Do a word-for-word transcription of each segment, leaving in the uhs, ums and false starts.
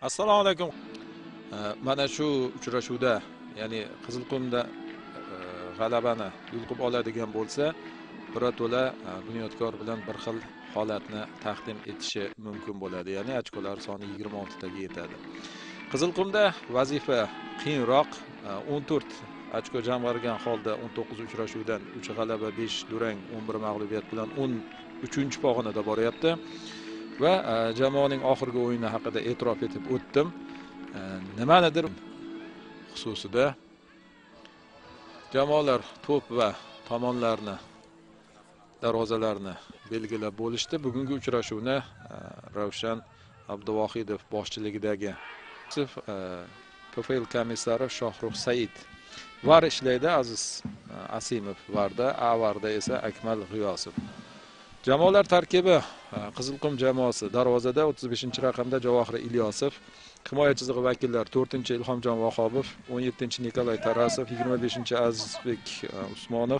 Assalomu alaykum. Mana shu uchrashuvda, ya'ni Qizilqumda g'alabani yulqib oladigan bo'lsa, birato'la Bunyodkor bilan bir xil holatni taqdim etishi mumkin bo'ladi. Ya'ni ochkolar soni yigirma olti taga yetadi. Qizilqumda vazifa qiyinroq. o'n to'rt ochko jamg'argan holda o'n to'qqiz uchrashuvdan uch g'alaba, besh durang, o'n bir mag'lubiyat bilan o'n uchinchi pog'onada boryapti. Va jamoaning oxirgi o'yini haqida e'tirof etib o'tdim. Nimanidir xususida jamoalar to'p va tomonlarni, darvozalarni belgilab bo'lishdi. Bugungi uchrashuvni Ravshan Abduvohidov boshchiligidagi K F L komissari Shohrux Said var ishlaydi, Aziz Asimov varda, A varda esa Akmal G'iyosov. Jamoalar tarkibi: Qizilqum jamoasi darvozada o'ttiz beshinchi raqamda Javohir Ilyosov, himoya chizig'i vakillari to'rtinchi Ilhomjon Vahobov, o'n yettinchi Nikolay Tarasov, yigirma beshinchi Azizbek Usmonov,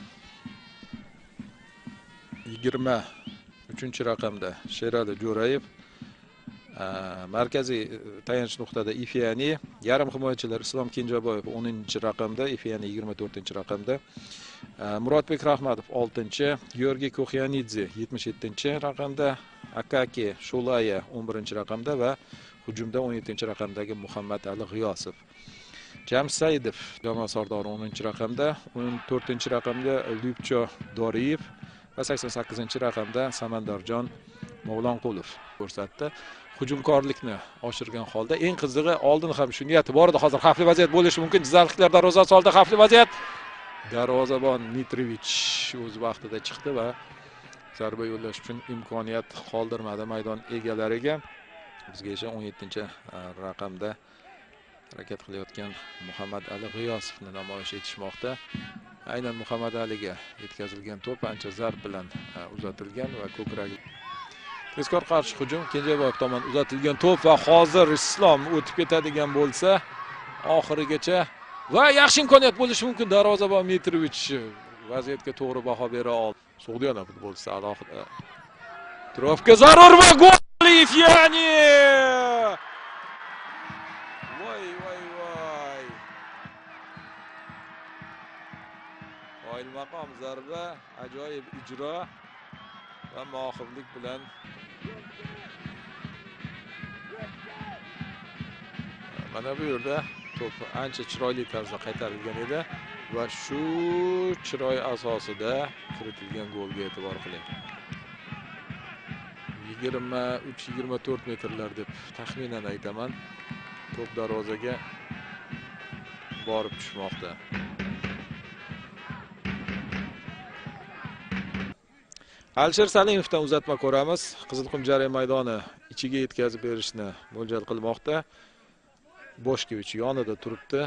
yigirma uchinchi raqamda Sherali Jo'rayev, markaziy tayanch nuqtada Ifyani, yarim himoyachilar Islom Kenjaboyev o'ninchi raqamda, Ifyani yigirma to'rtinchi raqamda, Murodbek Rahmatov oltinchi, Georgiy Koxyanidze yetmish yettinchi raqamda, Akaki Shulaya o'n birinchi raqamda va hujumda o'n yettinchi raqamdagi Muhammad Ali G'iyosov. Jamshid Saidov jamoa sardori o'ninchi raqamda, o'n to'rtinchi raqamda Lyubcho Doriyev va sakson sakkizinchi raqamda Samandarjon Mavlonqulov ko'rsatdi. Hujumkorlikni oshirgan holda eng qizig'i, oldin ham shu niyati bor edi, hozir xavfli vaziyat bo'lishi mumkin. Jizzaxliklar darvozasi oldida xavfli vaziyat. Darvozabon Mitrovic o'z vaqtida chiqdi va zarba yo'llash uchun imkoniyat qoldirmadi maydon egalariga. Bizga esa o'n yettinchi raqamda harakat qilayotgan Muhammad Ali G'iyosovni namoyish etishmoqda. Aynan Muhammad Aliga yetkazilgan to'p ancha zarb bilan uzatilgan va ko'kragi tezkor qarshi hujum Kenjaboyev tomon uzatilgan to'p va hozir Islom o'tib ketadigan bo'lsa oxirigacha va yaxshi imkoniyat bo'lishi mumkin. Darvozabon Mitrovic vaziyatga to'g'ri baho bera oldi. So'g'diyona futbolchisi alohida atrofga zarur va gol Ifyani! Voy voy voy. Qoyil maqom zarba, ajoyib ijro va mohirlik bilan mana bu yerda to'p ancha chiroyli tarzda qaytarilgan edi va shu chiroy asosida kiritilgan golga e'tibor qiling. yigirma uch yigirma to'rt metrlar deb taxminan aytaman. To'p darvozaga borib tushmoqda. Alisher Salimovdan uzatma ko'ramiz. Qizilqum jarima maydoni ichiga yetkazib berishni mo'ljal qilmoqda. Boshkevich yonida turibdi.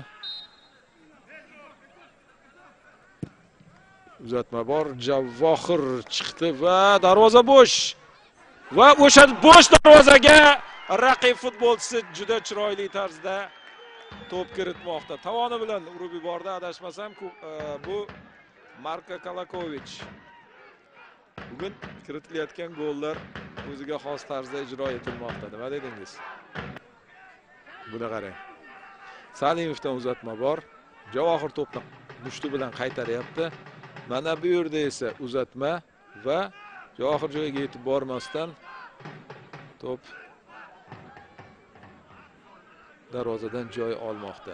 Uzatma bor. Javohir chiqdi va darvoza bo'sh. Va o'sha bo'sh darvozaga raqib futbolchisi juda chiroyli tarzda to'p kiritmoqda. Tavoni bilan urib yubordi, adashmasam bu Marko Kalakovich. Bugun kiritilayotgan gollar o'ziga xos tarzda ijro etilmoqda. Nima dedingiz? Buni qarang. Salimovdan uzatma bor. Javohir to'pni mushti bilan qaytaryapti. Mana bu yerda esa uzatma va Javohir joyiga yetib bormasdan to'p darvozadan joy olmoqda.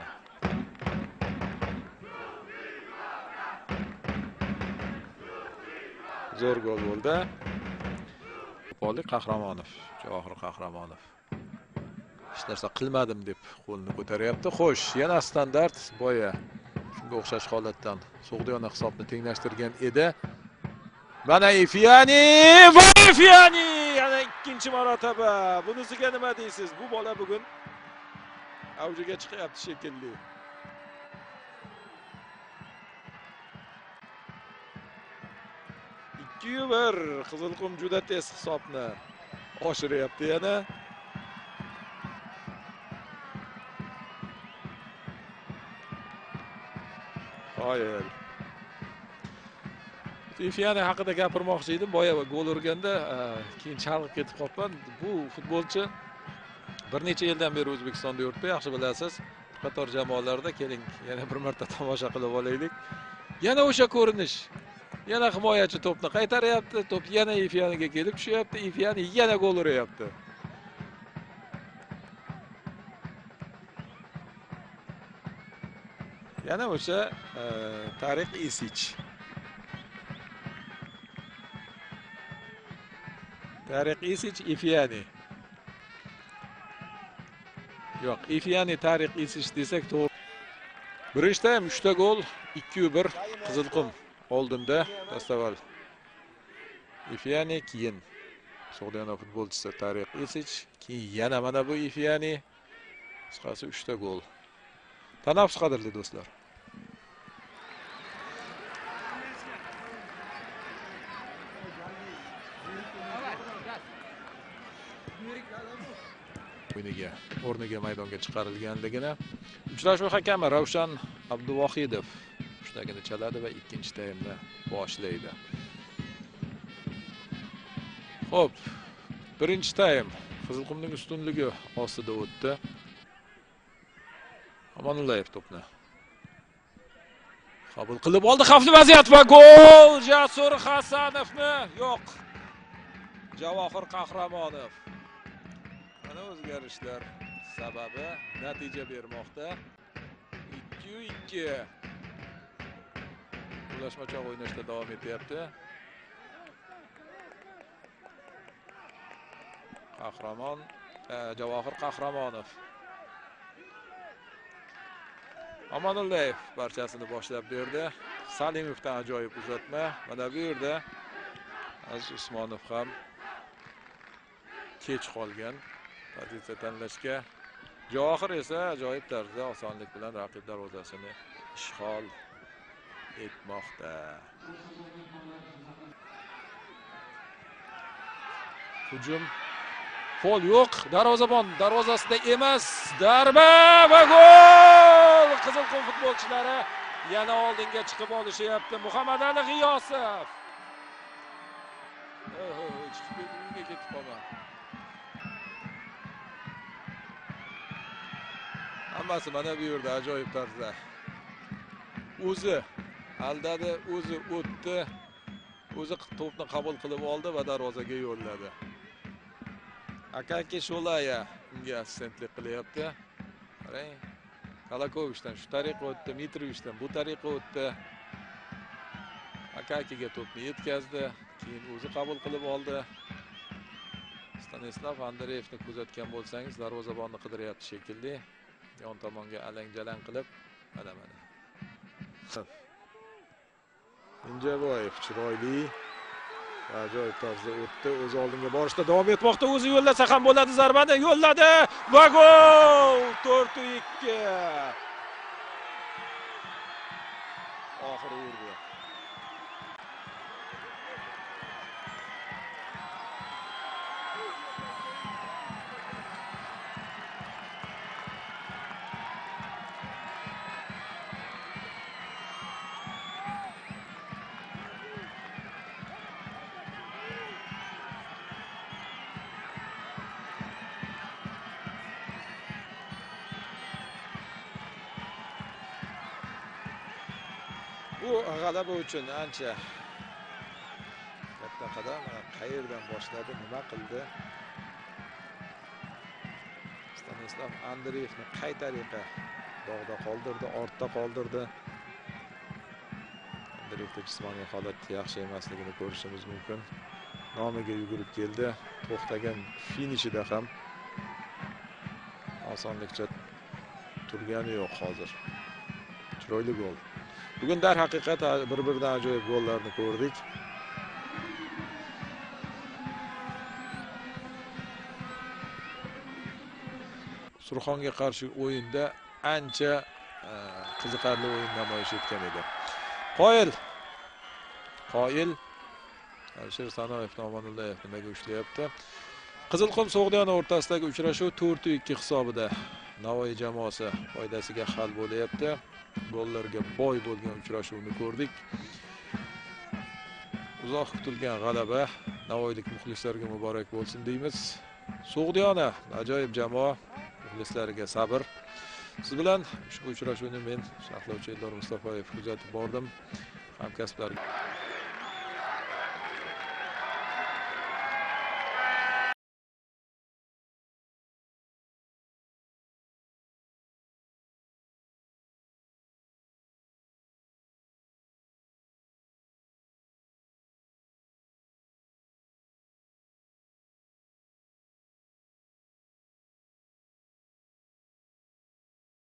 Zo'r gol bo'ldi. Qo'pollik Qahramonov, Javohir Qahramonov. Hech narsa qilmadim deb qo'lni ko'taryapti. Xo'sh, yana standart boya shunga o'xshash holatdan So'g'diyona hisobni tenglashtirgan edi. Mana Ifyani va Ifyani yana ikkinchi marotaba. Bunisiga nima deysiz? Bu bola bugun avjiga chiqyapti shekilli. ikki bir Qizilqum juda tez hisobni oshiryapti yana. Qoyil. Ifyani haqida gapirmoqchi edim. Boya gol urganda keyin chalg'ib ketib qolgan. Bu futbolchi Bir necha yildan beri O'zbekistonda yuribdi, yaxshi bilasiz. Qator jamoalarda keling, yana bir marta tomosha qilib olaylik. Yana o'sha ko'rinish. Yana himoyachi to'pni qaytaryapti, to'p yana Ifyaniga kelib tushyapti, Ifyani yana gol uryapti. Yana o'sha Tariq Isich. Tariq Isich, Ifyani. Yo'q, Ifyani Tariq Isich desak to'g'ri. Birinchi taym uchta gol, ikki bir Qizilqum oldinda. Dastavval Ifyani, keyin Sog'diyona futbolchisi Tariq Isich, keyin yana mana bu Ifyani. Qisqasi uchta gol. Tanaffus qadrli do'stlar. O'yiniga, o'rniga maydonga chiqarilganligini uchrashuv hakami Ravshan Abduvohidov shularni chaladi va ikkinchi taymni boshlaydi. Xo'p, birinchi taym Qizilqumning ustunligi ostida o'tdi. Amanullayev to'pni qabul qilib oldi, xavfli vaziyat va gol! Jasur Hasanovni yo'q. Javohir Qahramonov. Mana o'zgarishlar sababi natija bermoqda. ikki ikki. Ulashmachoq o'ynashda davom etyapti. Qahramon, Javohir Qahramonov. Amanullayev barchasini boshlab berdi. Salimovdan ajoyib uzatma. Mana bu yerda Aziz Usmonov ham kech qolgan pozitsiya tanlashga. Javohir esa ajoyib tarzda osonlik bilan raqib darvozasini ishg'ol etmoqda. Hujum Fol yo'q, darvozabon darvozasida emas, darba va gol! Qizilqum futbolchilari yana oldinga chiqib olishyapti. Muhammadali G'iyosov. Oh, chiqib uyga ketib qolgan. Hammasi mana bu yerda ajoyib tarzda. O'zi aldadi, o'zi o'tdi. O'zi to'pni qabul qilib oldi va darvozaga yo'lladi. Akaki Sholaya unga assistentlik qilyapti. Qarang, Kalakovichdan shu tariqa o'tdi, Mitrovichdan bu tariqa o'tdi. Akakiga to'pni yetkazdi, keyin o'zi qabul qilib oldi. Stanislav Andreyevni kuzatgan bo'lsangiz, darvozabonni qidiryapti shekilli. Yon tomonga alang-jalang qilib, mana mana. Injaboyev chiroyli ajoyib tarzda o'tdi. O'zi oldinga borishda davom etmoqda. O'zi yo'llasa ham bo'ladi, zarbani yo'lladi va gol! to'rt ikki. Oxiri urdi. Bu g'alaba uchun ancha katta qadam. Qayerdan boshladi, nima qildi? Stanislav Andreyevni qay tariqa dog'da qoldirdi, ortda qoldirdi. Andreyevda jismoniy holat yaxshi emasligini ko'rishimiz mumkin. Nomiga yugurib keldi. To'xtagan finishida ham osonlikcha turgani yo'q hozir. Chiroyli gol. Bugun darhaqiqat bir-biridan ajoyib gollarni ko'rdik. Surxonga qarshi o'yinda ancha qiziqarli o'yin namoyish etgan edi. Qoyil. Qoyil Alisher Sanoyev Amanullayev nimaga ushlayapti? Qizilqum Sog'diyona o'rtasidagi uchrashuv to'rt ikki hisobida Navoiy jamoasi foydasiga hal bo'lyapti. Gollarga boy bo'lgan uchrashuvni ko'rdik. Uzoq kutilgan g'alaba Navoiylik muxlislarga muborak bo'lsin deymiz. So'g'diyona ajoyib jamoa, muxlislariga sabr. Siz bilan ushbu uchrashuvni men sharhlovchi Eldor Mustafoyev kuzatib bordim. Hamkasblarga